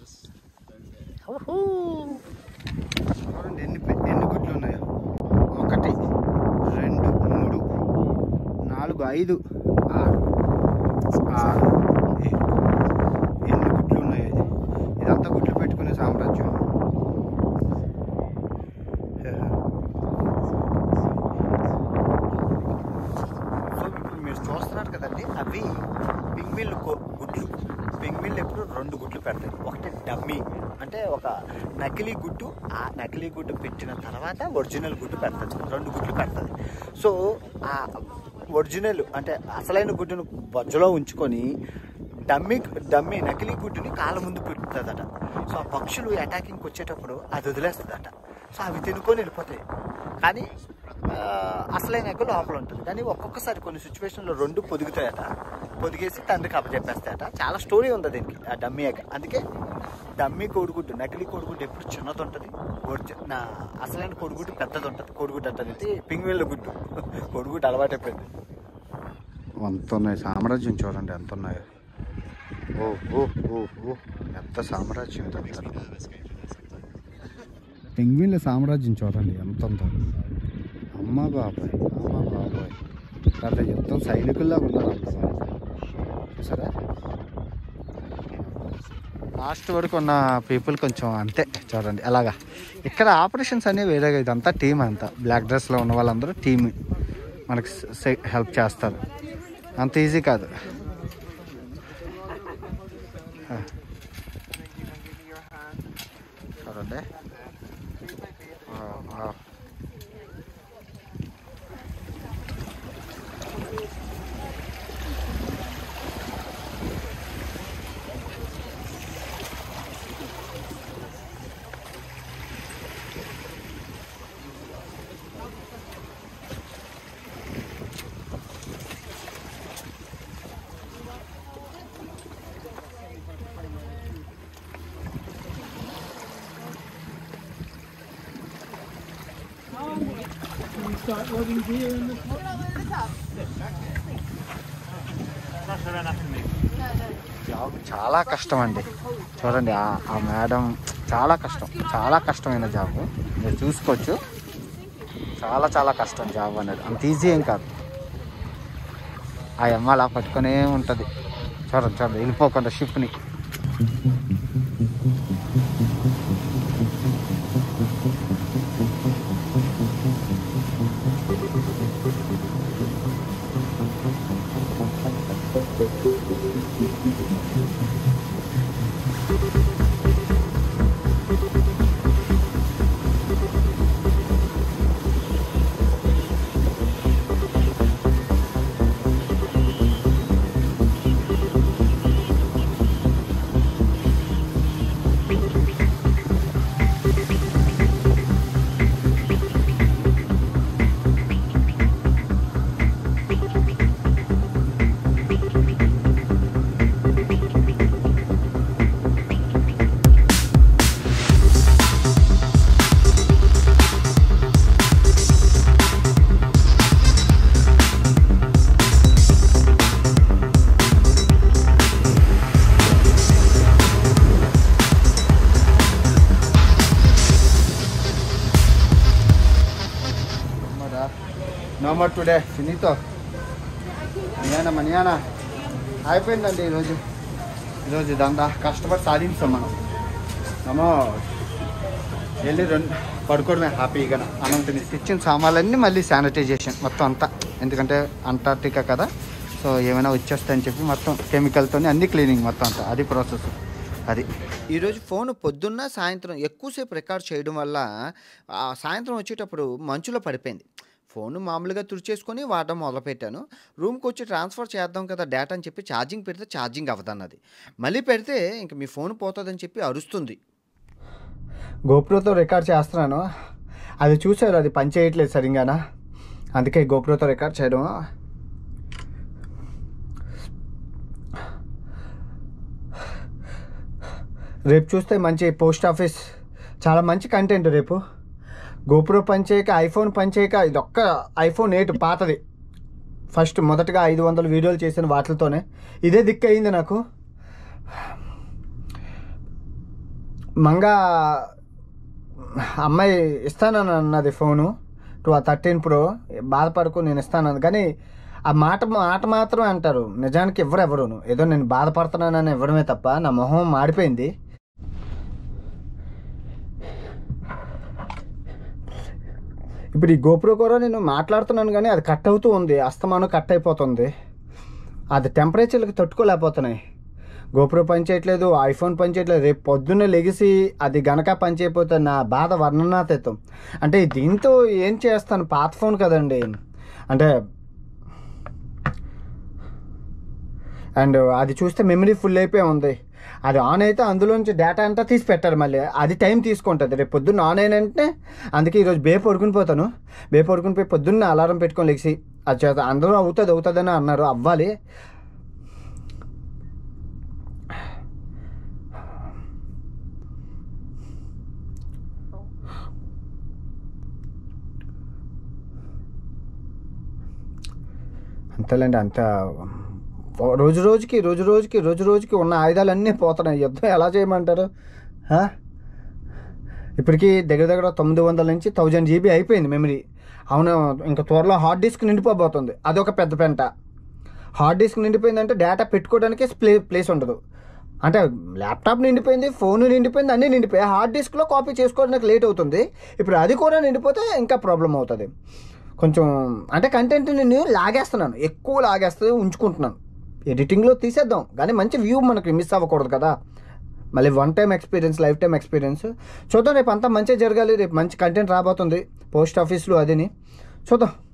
చూడండి ఎన్ని ఎన్ని గుడ్లు ఉన్నాయో. ఒకటి, రెండు, మూడు, నాలుగు, ఐదు, ఆరు, ఆరు, ఏడు, ఎన్ని గుడ్లు ఉన్నాయి. ఇదంతా గుడ్లు పెట్టుకునే సామ్రాజ్యం. సో ఇప్పుడు మీరు చూస్తున్నారు కదండి, అవి పింగ్విల్ గుడ్లు. పింగ్విల్ ఎప్పుడు రెండు గుడ్లు పెడతాయి. ఒకటి డమ్మీ అంటే ఒక నకిలీ గుడ్డు, ఆ నకిలీ గుడ్డు పెట్టిన తర్వాత ఒరిజినల్ గుడ్డు పెడుతుంది, రెండు గుడ్లు పెడుతుంది. సో ఆ ఒరిజినల్ అంటే అసలైన గుడ్డును బొజ్జలో ఉంచుకొని డమ్మీ డమ్మీ నకిలీ గుడ్డుని కాళ్ళ ముందు పెడుతుందట. సో ఆ పక్షులు అటాకింగ్కి వచ్చేటప్పుడు అది వదిలేస్తుందట. సో అవి తినుకొని వెళ్ళిపోతాయి. కానీ అసలైన ఎగ్గ లోపల ఉంటుంది. కానీ ఒక్కొక్కసారి కొన్ని సిచ్యువేషన్లో రెండు పొదుగుతాయట, పొదిగేసి తండ్రికి అప్పచెప్పేస్తాయట. చాలా స్టోరీ ఉంది దీనికి, ఆ డమ్మీ ఎగ్గ. అందుకే డమ్మీ కోడిగుడ్డు, నకిలీ కోడిగుడ్డు ఎప్పుడు చిన్నది ఉంటుంది, నా అసలైన కోడిగుడ్డు పెద్దది ఉంటుంది. కోడిగుడ్డు అంటే పింగ్విళ్ళ గుడ్డు, కోడిగుడ్డు అలవాటు అయిపోయింది. ఎంత ఉన్నాయి సామ్రాజ్యం చూడండి, ఎంత ఉన్నాయో. ఓ ఓ ఓ ఓ ఎంత సామ్రాజ్యం ఇదంతా. పెంగ్విన్ల సామ్రాజ్యం చూడండి ఎంత ఉందో. అమ్మ బాబాయ్, అమ్మ బాబాయ్, పెద్ద యుద్ధం సైనికుల్లా ఉన్నారు అంత. సరే, లాస్ట్ వరకు ఉన్న పీపుల్ కొంచెం అంతే చూడండి అలాగా. ఇక్కడ ఆపరేషన్స్ అనేవి వేరేగా, ఇదంతా టీమ్. అంతా బ్లాక్ డ్రెస్లో ఉన్న వాళ్ళందరూ టీమ్ మనకి హెల్ప్ చేస్తారు. అంత ఈజీ కాదు. చూడండి జాబ్ చాలా కష్టం అండి. చూడండి ఆ మేడం చాలా కష్టం, చాలా కష్టమైన జాబ్. మీరు చూసుకోవచ్చు, చాలా చాలా కష్టం జాబ్ అనేది. అంత ఈజీ ఏం కాదు. ఆ అమ్మ అలా పట్టుకునే ఉంటుంది. చూడండి చూడండి వెళ్ళిపోకుండా షిప్ని. No more today, finito. Mañana, mañana. అయిపోయిందండి ఈరోజు. ఈరోజు ఇదంతా కష్టపడి సాధించాం మనం. అమ్మో వెళ్ళి రెండు పడుకోవడమే హ్యాపీగా. అనంత తెచ్చిన సామాన్లన్నీ మళ్ళీ శానిటైజేషన్ మొత్తం అంతా, ఎందుకంటే అంటార్టికా కదా. సో ఏమైనా వచ్చేస్తాయని చెప్పి మొత్తం కెమికల్తో అన్ని క్లీనింగ్ మొత్తం అంతా, అది ప్రాసెస్. అది ఈరోజు ఫోన్ పొద్దున్న సాయంత్రం ఎక్కువసేపు రికార్డ్ చేయడం వల్ల సాయంత్రం వచ్చేటప్పుడు మంచులో పడిపోయింది. ఫోన్ మామూలుగా తుడిచేసుకొని వాడడం మొదలుపెట్టాను. రూమ్కి వచ్చి ట్రాన్స్ఫర్ చేద్దాం కదా డేటా అని చెప్పి ఛార్జింగ్ పెడితే ఛార్జింగ్ అవ్వదన్నది. మళ్ళీ పెడితే ఇంక మీ ఫోన్ పోతుందని చెప్పి అరుస్తుంది. గోప్రోతో రికార్డ్ చేస్తున్నాను, అది చూసారు, అది పని చేయట్లేదు సరిగానా, అందుకే గోప్రోతో రికార్డ్ చేయడం. రేపు చూస్తే మంచి పోస్ట్ ఆఫీస్, చాలా మంచి కంటెంట్ రేపు. గోప్రో పనిచేయక, ఐఫోన్ పనిచేయక, ఇది ఒక్క ఐఫోన్ ఎయిట్ పాతది ఫస్ట్ మొదటగా ఐదు వందల వీడియోలు చేసిన వాటితోనే ఇదే దిక్కు అయింది నాకు. మంగా అమ్మాయి ఇస్తానని అన్నది ఫోను టూ థర్టీన్ ప్రో, బాధపడకు నేను ఇస్తాను, కానీ ఆ మాట మాట మాత్రం అంటారు, నిజానికి ఎవరు ఎవరును ఏదో నేను బాధపడుతున్నానని ఇవ్వడమే తప్ప నా మొహం మాడిపోయింది. ఇప్పుడు ఈ గోప్రో కూడా నేను మాట్లాడుతున్నాను కానీ అది కట్ అవుతూ ఉంది, అస్తమానం కట్ అయిపోతుంది. అది టెంపరేచర్కి తట్టుకోలేకపోతున్నాయి. గోప్రో పని చేయట్లేదు, ఐఫోన్ పని చేయట్లేదు. రేపు పొద్దున్నే లెగిసి అది గనక పని చేయకపోతే నా బాధ వర్ణనాతీతం. అంటే దీంతో ఏం చేస్తాను, పాత ఫోన్ కదండి. అంటే అండ్ అది చూస్తే మెమరీ ఫుల్ అయిపోయి ఉంది. అది ఆన్ అయితే అందులోంచి డేటా అంతా తీసి పెట్టారు, మళ్ళీ అది టైం తీసుకుంటుంది. రేపు పొద్దున్న ఆన్ అయిన వెంటనే, అందుకే ఈరోజు బే పడుకుని పోతాను. బే పడుకుని పోయి పొద్దున్న అలారం పెట్టుకొని లెగిసి అది చేత అందరూ అవుతుంది అవుతుందని అన్నారు, అవ్వాలి. అంతేలేండి, అంత రోజు రోజుకి రోజు రోజుకి రోజు రోజుకి ఉన్న ఆయుధాలన్నీ పోతున్నాయి. యుద్ధం ఎలా చేయమంటారు? ఇప్పటికీ దగ్గర దగ్గర తొమ్మిది వందల నుంచి థౌజండ్ జీబీ అయిపోయింది మెమరీ. అవును, ఇంకా త్వరలో హార్డ్ డిస్క్ నిండిపోబోతుంది. అదొక పెద్ద పెంట. హార్డ్ డిస్క్ నిండిపోయిందంటే డేటా పెట్టుకోవడానికి ప్లే ప్లేస్ ఉండదు. అంటే ల్యాప్టాప్ నిండిపోయింది, ఫోన్ నిండిపోయింది, అన్నీ నిండిపోయాయి. హార్డ్ డిస్క్లో కాపీ చేసుకోవడానికి లేట్ అవుతుంది. ఇప్పుడు అది కూడా నిండిపోతే ఇంకా ప్రాబ్లం అవుతుంది. కొంచెం అంటే కంటెంట్ నేను లాగేస్తున్నాను, ఎక్కువ లాగేస్తూ ఉంచుకుంటున్నాను. ఎడిటింగ్లో తీసేద్దాం కానీ మంచి వ్యూ మనకి మిస్ అవ్వకూడదు కదా. మళ్ళీ one time experience, lifetime experience. చూద్దాం, రేపు అంతా మంచిగా జరగాలి. రేపు మంచి కంటెంట్ రాబోతుంది పోస్ట్ ఆఫీస్లో, అదిని చూద్దాం.